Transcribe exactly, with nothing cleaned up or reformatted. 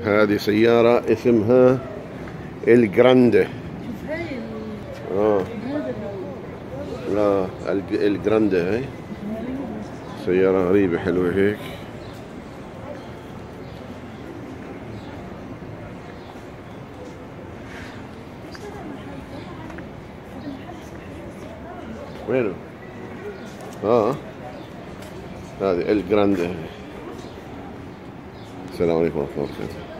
هذه سيارة اسمها الجراندي. اه لا الجراندي هاي سيارة غريبة حلوة هيك. وينه؟ اه هذه الجراندي. السلام عليكم ورحمة الله وبركاته.